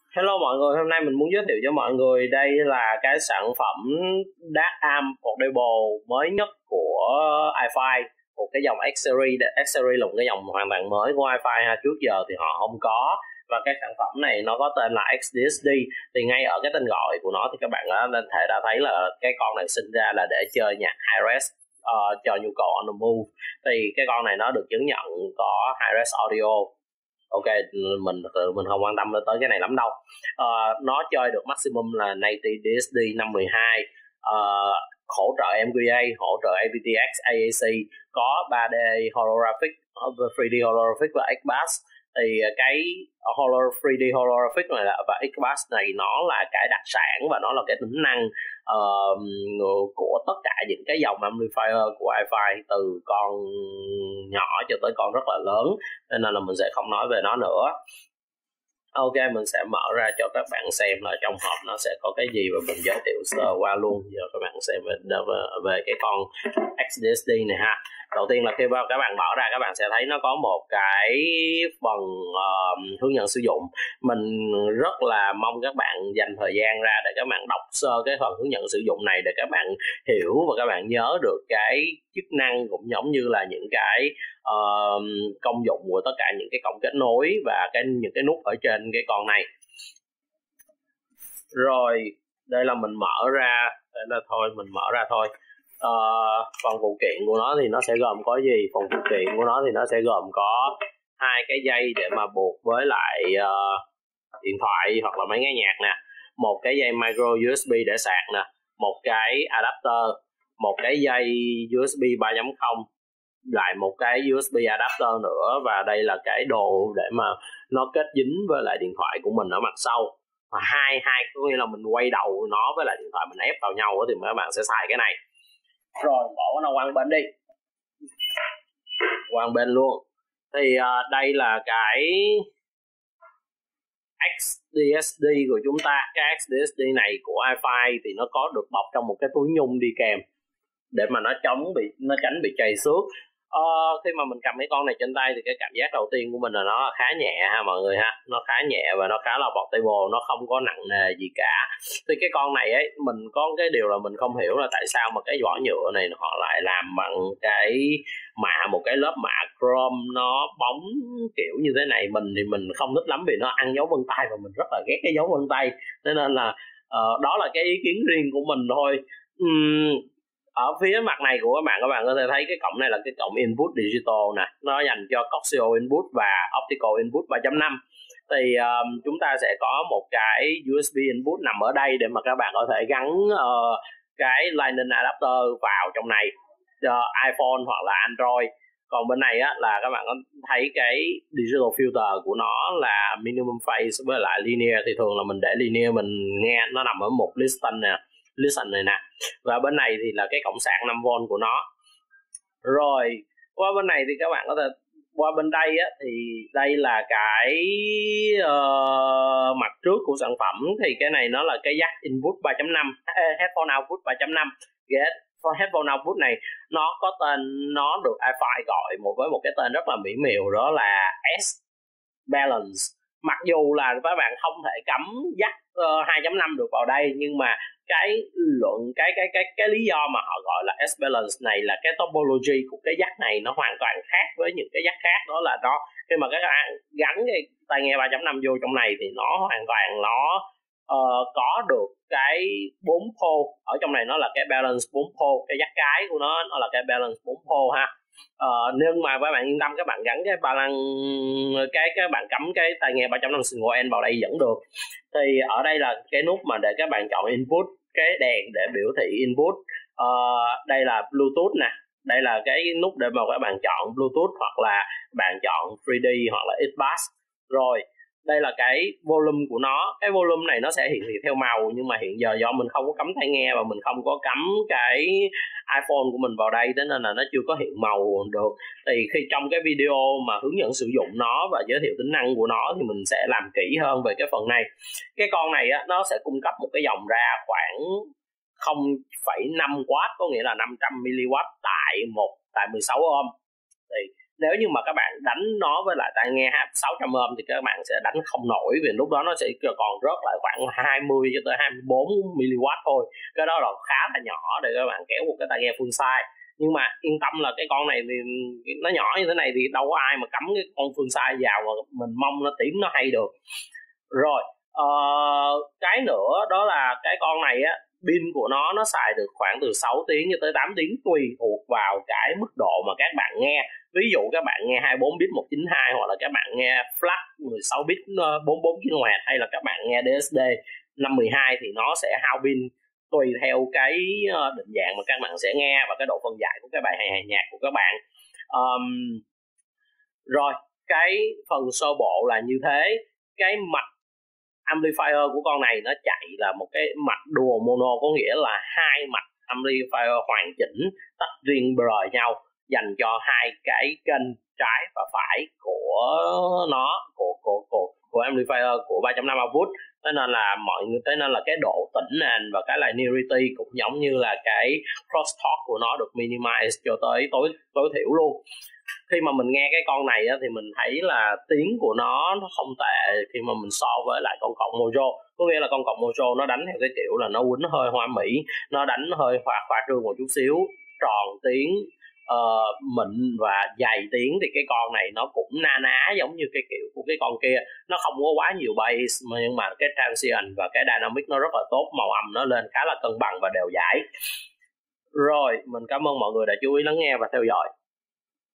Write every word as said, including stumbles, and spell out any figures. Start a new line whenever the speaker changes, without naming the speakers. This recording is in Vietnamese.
Hello mọi người, hôm nay mình muốn giới thiệu cho mọi người đây là cái sản phẩm Dark Arm Portable mới nhất của iFi, một cái dòng X-Series. X-Series là một cái dòng hoàn toàn mới của iFi ha, trước giờ thì họ không có. Và cái sản phẩm này nó có tên là ích đê ét đê, thì ngay ở cái tên gọi của nó thì các bạn có thể đã thấy là cái con này sinh ra là để chơi nhạc high-res uh, cho nhu cầu on the move. Thì cái con này nó được chứng nhận có high-res audio. Ok, mình mình không quan tâm tới cái này lắm đâu. Uh, nó chơi được maximum là ninety D S D năm mười hai, uh, hỗ trợ M Q A, hỗ trợ A V T X, A A C, có ba D holographic, three D holographic và X-Bass. Thì cái Holo, three D holographic này là, và X-Bass này nó là cái đặc sản và nó là cái tính năng uh, của tất cả những cái dòng amplifier của iFi, từ con nhỏ cho tới con rất là lớn, nên là mình sẽ không nói về nó nữa. Ok, mình sẽ mở ra cho các bạn xem là trong hộp nó sẽ có cái gì và mình giới thiệu sơ qua luôn. Giờ các bạn xem về, về cái con ích đê ét đê này ha. Đầu tiên là khi các bạn mở ra, các bạn sẽ thấy nó có một cái phần uh, hướng dẫn sử dụng. Mình rất là mong các bạn dành thời gian ra để các bạn đọc sơ cái phần hướng dẫn sử dụng này, để các bạn hiểu và các bạn nhớ được cái chức năng cũng giống như là những cái uh, công dụng của tất cả những cái cổng kết nối và cái những cái nút ở trên cái con này. Rồi, đây là mình mở ra, đây là thôi mình mở ra thôi. Uh, phần phụ kiện của nó thì nó sẽ gồm có gì? Phần phụ kiện của nó thì nó sẽ gồm có hai cái dây để mà buộc với lại uh, điện thoại hoặc là máy nghe nhạc nè, một cái dây micro U S B để sạc nè, một cái adapter, một cái dây U S B ba chấm không, lại một cái U S B adapter nữa, và đây là cái đồ để mà nó kết dính với lại điện thoại của mình ở mặt sau. Và hai hai có nghĩa là mình quay đầu nó với lại điện thoại mình ép vào nhau thì các bạn sẽ xài cái này. Rồi, bỏ nó quăng bên đi, quăng bên luôn. Thì uh, đây là cái ích đê ét đê của chúng ta. Cái ích đê ét đê này của iFi thì nó có được bọc trong một cái túi nhung đi kèm để mà nó chống bị nó tránh bị trầy xước. Ờ, khi mà mình cầm cái con này trên tay thì cái cảm giác đầu tiên của mình là nó khá nhẹ ha mọi người ha, nó khá nhẹ và nó khá là portable, nó không có nặng nề gì cả. Thì cái con này ấy, mình có cái điều là mình không hiểu là tại sao mà cái vỏ nhựa này họ lại làm bằng cái mạ, một cái lớp mạ chrome nó bóng kiểu như thế này. Mình thì mình không thích lắm vì nó ăn dấu vân tay và mình rất là ghét cái dấu vân tay, cho nên là uh, đó là cái ý kiến riêng của mình thôi. uhm, Ở phía mặt này của các bạn, các bạn có thể thấy cái cổng này là cái cổng input digital nè, nó dành cho coaxial input và optical input ba chấm năm. Thì um, chúng ta sẽ có một cái U S B input nằm ở đây để mà các bạn có thể gắn uh, cái Lightning adapter vào trong này cho iPhone hoặc là Android. Còn bên này á, là các bạn có thấy cái digital filter của nó là minimum phase với lại linear, thì thường là mình để linear mình nghe nó nằm ở một listen nè, listen này nè. Và bên này thì là cái cổng sạc năm vôn của nó. Rồi qua bên này thì các bạn có thể qua bên đây á, thì đây là cái uh, mặt trước của sản phẩm. Thì cái này nó là cái jack input ba chấm năm, headphone output ba chấm năm. Get headphone output này nó có tên, nó được iFi gọi một với một cái tên rất là mỹ miều, đó là S Balance. Mặc dù là các bạn không thể cắm jack uh, hai chấm năm được vào đây, nhưng mà cái luận cái cái cái cái lý do mà họ gọi là S-Balance này là cái topology của cái jack này nó hoàn toàn khác với những cái jack khác. Đó là nó khi mà các bạn gắn cái tai nghe ba chấm năm vô trong này thì nó hoàn toàn nó uh, có được cái bốn pole ở trong này. Nó là cái balance bốn pole, cái jack cái của nó nó là cái balance bốn pole ha. Uh, nhưng mà các bạn yên tâm, các bạn gắn cái balance cái các bạn cắm cái tai nghe ba chấm năm single end vào đây vẫn được. Thì ở đây là cái nút mà để các bạn chọn input, cái đèn để biểu thị input. Uh, đây là Bluetooth nè, đây là cái nút để mà các bạn chọn Bluetooth hoặc là bạn chọn three D hoặc là X-Bass. Rồi đây là cái volume của nó. Cái volume này nó sẽ hiển thị theo màu, nhưng mà hiện giờ do mình không có cắm tai nghe và mình không có cắm cái iPhone của mình vào đây, thế nên là nó chưa có hiện màu được. Thì khi trong cái video mà hướng dẫn sử dụng nó và giới thiệu tính năng của nó thì mình sẽ làm kỹ hơn về cái phần này. Cái con này á, nó sẽ cung cấp một cái dòng ra khoảng không phẩy năm oát, có nghĩa là năm trăm mi li oát tại một tại mười sáu ohm. Thì nếu như mà các bạn đánh nó với lại tai nghe sáu trăm ohm thì các bạn sẽ đánh không nổi, vì lúc đó nó sẽ còn rớt lại khoảng hai mươi cho tới hai mươi bốn mi-li-oát thôi. Cái đó là khá là nhỏ để các bạn kéo một cái tai nghe full size. Nhưng mà yên tâm là cái con này thì nó nhỏ như thế này thì đâu có ai mà cắm cái con full size vào mà mình mong nó tím nó hay được. Rồi uh, cái nữa đó là cái con này á, pin của nó nó xài được khoảng từ sáu tiếng cho tới tám tiếng tùy thuộc vào cái mức độ mà các bạn nghe. Ví dụ các bạn nghe hai mươi bốn bit một chín hai, hoặc là các bạn nghe flash mười sáu bit bốn mươi bốn ki lô héc, hay là các bạn nghe đê ét đê năm mười hai thì nó sẽ hao pin tùy theo cái định dạng mà các bạn sẽ nghe và cái độ phân giải của cái bài nhạc của các bạn. Um, rồi cái phần sơ bộ là như thế. Cái mạch amplifier của con này nó chạy là một cái mạch dual mono, có nghĩa là hai mạch amplifier hoàn chỉnh tách riêng rời nhau, dành cho hai cái kênh trái và phải của nó, của của của của amplifier của ba chấm năm output. Thế nên là mọi người thế nên là cái độ tĩnh nền và cái linearity cũng giống như là cái crosstalk của nó được minimize cho tới tối tối thiểu luôn. Khi mà mình nghe cái con này á, thì mình thấy là tiếng của nó nó không tệ khi mà mình so với lại con cộng Mojo. Có nghĩa là con cộng Mojo nó đánh theo cái kiểu là nó quýnh hơi hoa mỹ, nó đánh hơi hoa khoa trương một chút xíu, tròn tiếng, uh, mịn và dày tiếng. Thì cái con này nó cũng na ná giống như cái kiểu của cái con kia, nó không có quá nhiều bass nhưng mà cái transient và cái dynamic nó rất là tốt, màu âm nó lên khá là cân bằng và đều dãi. Rồi, mình cảm ơn mọi người đã chú ý lắng nghe và theo dõi.